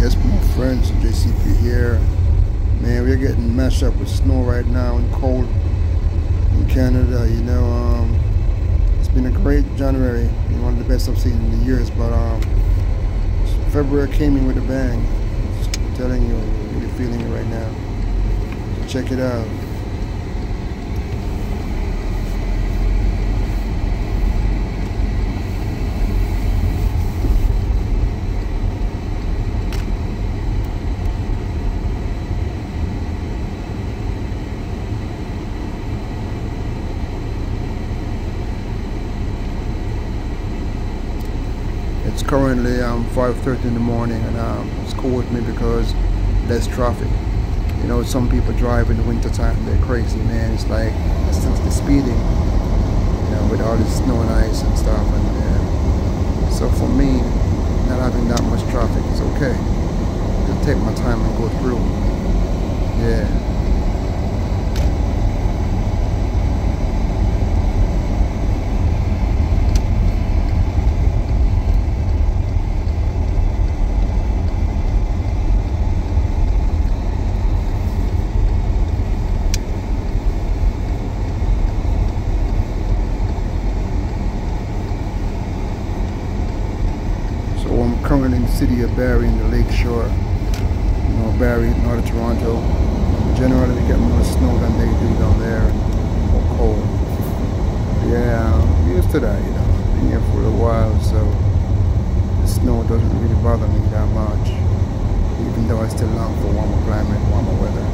Yes, my friends, JCP here. Man, we're getting mashed up with snow right now and cold in Canada. It's been a great January, one of the best I've seen in the years. But February came in with a bang. I'm telling you, I'm really feeling it right now. So check it out. It's currently 5:30 in the morning, and it's cool with me because less traffic. Some people drive in the winter time, they're crazy, man. It's like since the speeding, with all this snow and ice and stuff. And so for me, not having that much traffic is okay. Just take my time and go through. Yeah. I'm currently in the city of Barrie in the Lake Shore. Barrie, north of Toronto. Generally, we get more snow than they do down there, and more cold. Yeah, I'm used to that. I've been here for a while, so the snow doesn't really bother me that much. Even though I still long for warmer climate, warmer weather.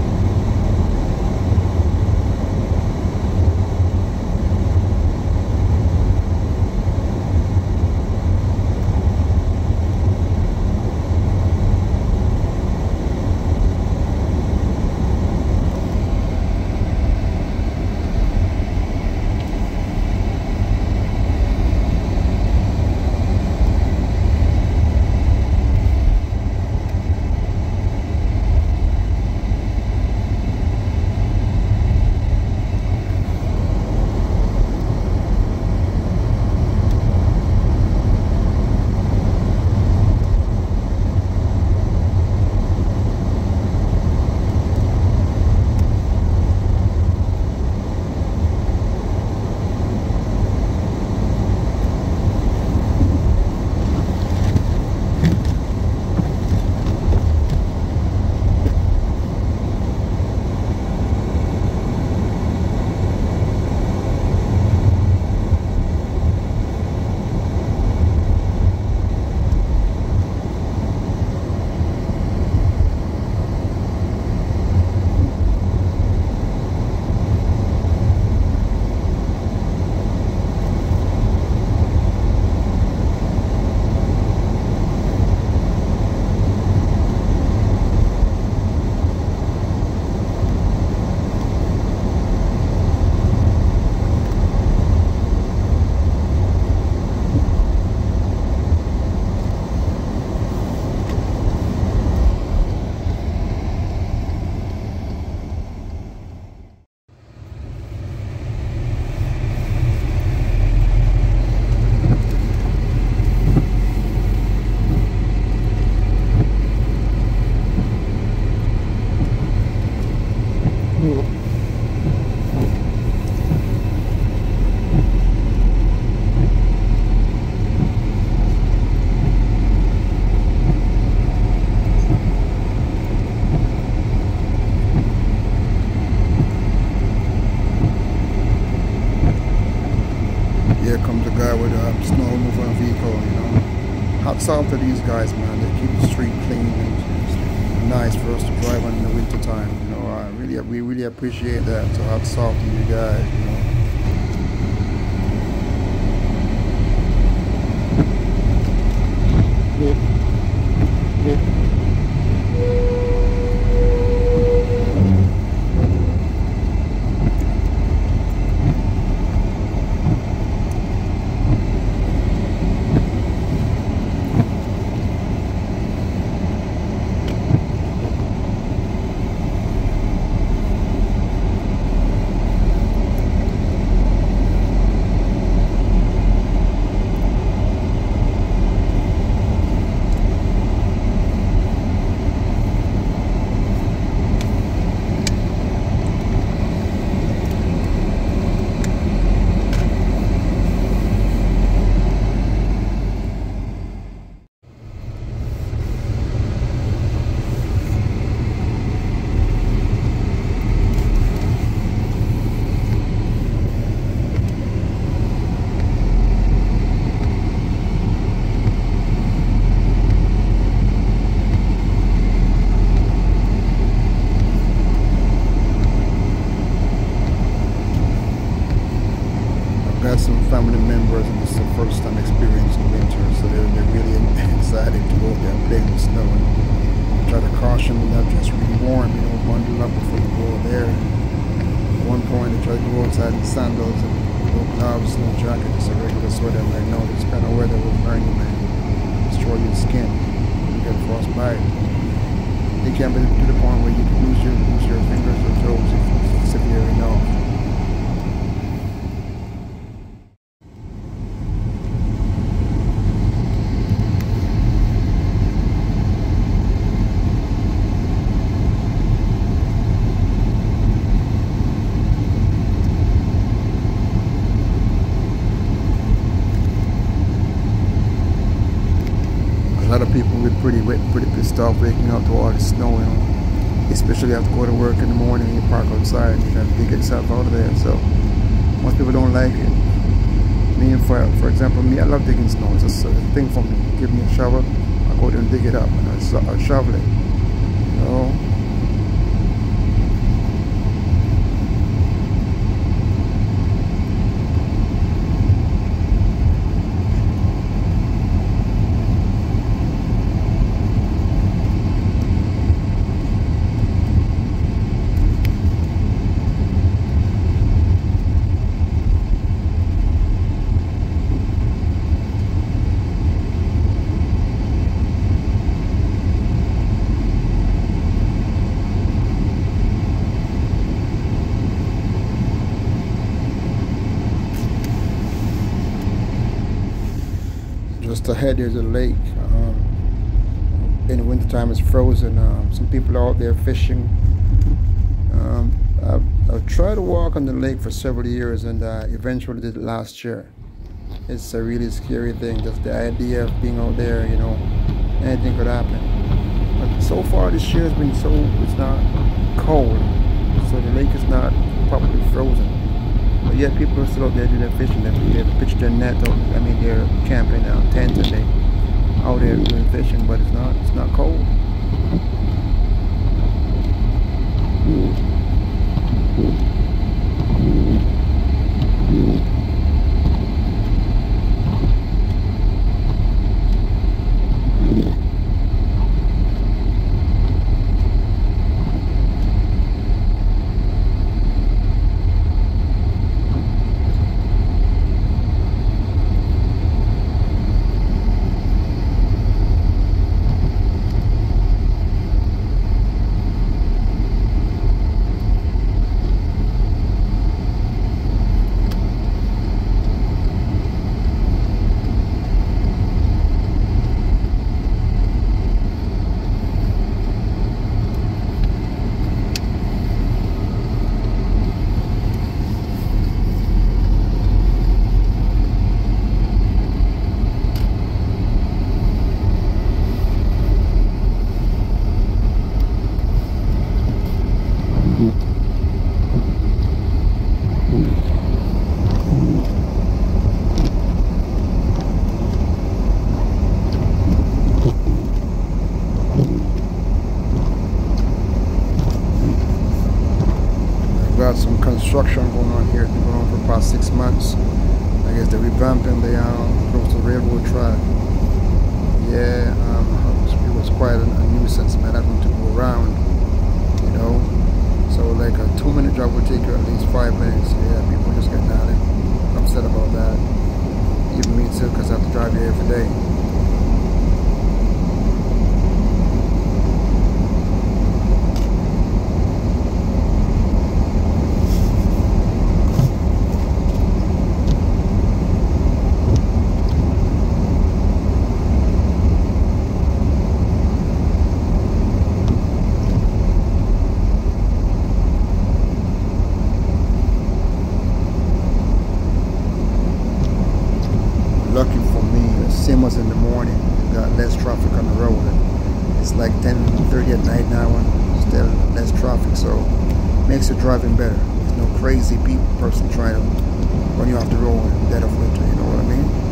Here comes a guy with a snow removal vehicle, Hats off to these guys, man. They keep the street clean and nice for us to drive on in the winter time. We really appreciate that. So hats off to you guys, first time experiencing winter, so they're really excited to go out there and play in the snow. And try to caution them that it's really warm, bundle up before you go there. At one point, they try to go outside in sandals and no gloves, no jacket, just a regular sweater. I'm like, no, this kind of weather will burn you, man. Destroy your skin. You get frostbite. It can be to the point where you can lose your fingers or toes if it's severe enough. A lot of people get pretty wet, pretty pissed off waking up to all the snow, especially have to go to work in the morning and you park outside, you have to dig yourself out of there. So most people don't like it. Me, for example, me, I love digging snow. It's just a thing for me. Give me a shovel, I go there and dig it up and I shovel it. Just ahead there's a lake. In the wintertime it's frozen. Some people are out there fishing. I've tried to walk on the lake for several years and eventually did it last year. It's a really scary thing, just the idea of being out there, anything could happen. But so far this year has been it's not cold, so the lake is not properly frozen. But yet people are still out there doing their fishing. They pitch their net out. I mean, they're camping out tent and they out there doing fishing, but it's not cold. Got some construction going on here. It's been going on for about 6 months. I guess they're revamping the coastal railroad track. Yeah, it was quite a nuisance, man, having to go around, So like a 2-minute job would take you at least 5 minutes. Yeah, people just getting out of it, upset about that. Even me too, because I have to drive here every day. Lucky for me, same as in the morning, you got less traffic on the road. It's like 10:30 at night now and still less traffic, so makes the driving better. There's no crazy person trying to run you off the road in the dead of winter, you know what I mean?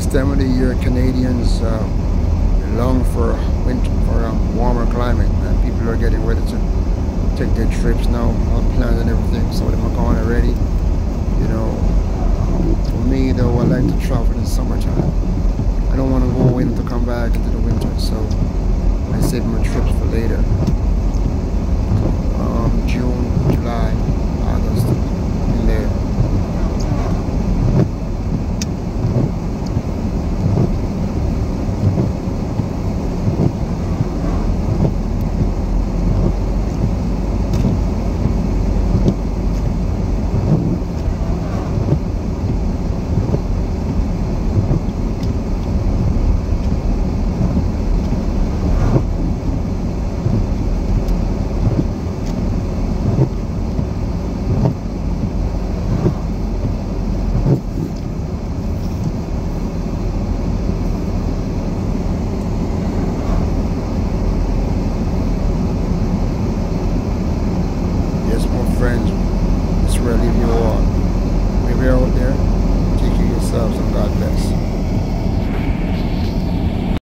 time of the year, Canadians long for winter, for warmer climate, and people are getting ready to take their trips now, all planned and everything. Some of them are gone already. You know, for me though, I like to travel in the summertime. I don't want to go in to come back into the winter, so I save my trips for later. June, July, August, in there. Friends, that's where I leave you all. Maybe out there, take care of yourselves and God bless.